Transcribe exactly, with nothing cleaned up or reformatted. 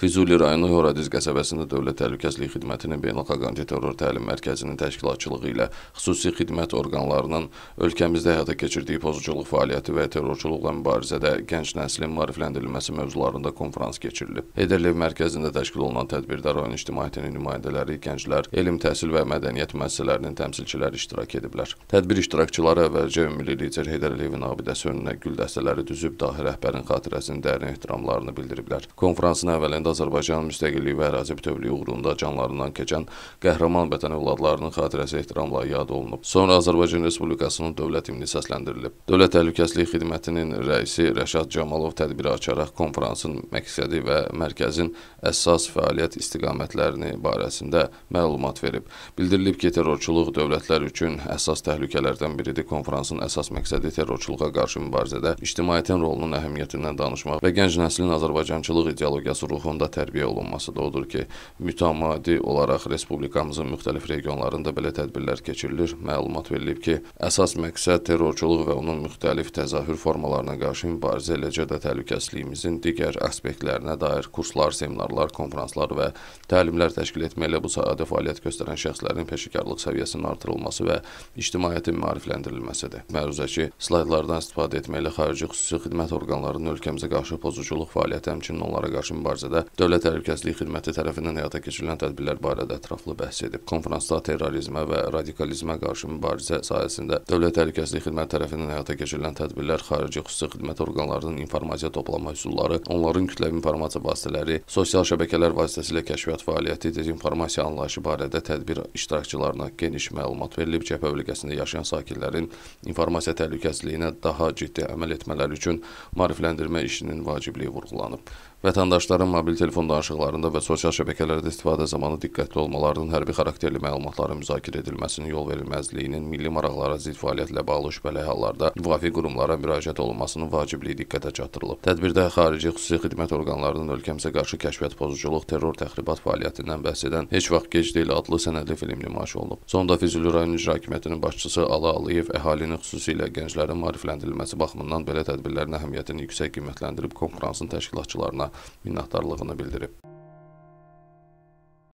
Füzuli rayonu Horadiz qəsəbəsində Dövlət Təhlükəsizlik Xidmətinin Beynəlxalq Antiterror Təlim Mərkəzinin təşkilatçılığı ilə xüsusi xidmət orqanlarının ölkəmizdə həyata keçirdiyi pozuculuq fəaliyyəti və terrorçuluqla mübarizədə gənc nəslin maarifləndirilməsi mövzularında konfrans keçirilib. Heydərliyev mərkəzində təşkil olunan tədbirdə rayon ictimaiyyətinin nümayəndələri, gənclər, elm, təhsil və mədəniyyət müəssisələrinin təmsilçiləri iştirak ediblər. Tədbir iştirakçıları əvvəlcə ümummilli lider Heydər Əliyevin abidəsi önünə gül dəstələri düzüb dahi rəhbərin xatirəsinin dərin ehtiramlarını bildiriblər. Konfransın əvvəlində Azərbaycan müstəqilliyi və ərazi bütövlüyü uğrunda canlarından keçən qəhrəman vətən övladlarının xatirəsi ehtiramla yad olunub. Sonra Azərbaycan Respublikasının dövlət himni səsləndirilib. Dövlət Təhlükəsizlik Xidmətinin rəisi Rəşad Camalov tədbiri açaraq konfransın məqsədi və mərkəzin əsas fəaliyyət istiqamətlərini barəsində məlumat verib. Bildirilib ki, terrorçuluq dövlətlər üçün əsas təhlükələrdən biridir. Konfransın əsas məqsədi terrorçuluğa qarşı mübarizədə ictimaiyyətin rolunun əhəmiyyətindən danışmaq və gənc nəslin Azərbaycançılıq ideologiyası ruhunda tərbiyə olunmasıdır. Odur ki, mütəmadi olaraq Respublikamızın müxtəlif regionlarında belə tədbirlər keçirilir. Məlumat verilib ki, əsas məqsəd terrorçuluq və onun müxtəlif təzahür formalarına qarşı mübarizə, eləcə də təhlükəsizliyimizin digər aspektlərinə dair kurslar, seminarlar, konfranslar və təlimlər təşkil etməklə bu sahədə fəaliyyət göstərən şəxslərin peşəkarlıq səviyyəsinin artırılması və ictimaiyyətin maarifləndirilməsidir. Məruzəki slaydlardan istifadə etməklə xarici xüsusi xidmət orqanlarının ölkəmizə qarşı pozuculuq fəaliyyəti, həmçinin onlara qarşı mübarizədə Dövlət Təhlükəsizlik Xidməti tərəfindən həyata keçirilən tədbirlər barədə ətraflı bəhs edib. Konfransda terrorizmə və radikalizmə qarşı mübarizə sahəsində Dövlət Təhlükəsizlik Xidməti tərəfindən həyata keçirilən tədbirlər, xarici xüsusi xidmət orqanlarının informasiya toplama üsulları, onların kütləvi informasiya vasitələri, sosial şəbəkələr vasitəsilə kəşfiyyat fəaliyyəti, dezinformasiya anlayışı barədə tədbir iştirakçılarına geniş məlumat verilib. Cəbhə bölgəsində yaşayan sakinlərin informasiya təhlükəsizliyinə daha ciddi əməl etmələri üçün maarifləndirmə işinin vacibliyi vurğulanıb. Vətəndaşların mobil telefon danışıqlarında və sosial şəbəkələrdə istifadə zamanı diqqətli olmalarının, hərbi xarakterli məlumatların müzakirə edilməsinin yol verilməzliyinin, milli maraqlara zidd fəaliyyətlə bağlı şübhəli hallarda müvafiq qurumlara müraciət olunmasının vacibliyi diqqətə çatdırılıb. Tədbirdə xarici xüsusi xidmət orqanlarının ölkəmizə qarşı kəşfiyyat, pozuculuq, terror, təxribat fəaliyyətindən bəhs edən Heç vaxt gec deyil adlı sənədli film nümayiş olunub. Sonda Füzuli rayon icra hakimiyyətinin başçısı Ala Aliyev əhalinin, xüsusilə gənclərin maarifləndirilməsi baxımından belə tədbirlərin əhəmiyyətini yüksək qiymətləndirib konfransın təşkilatçılarına minnətdarlığını bildirib.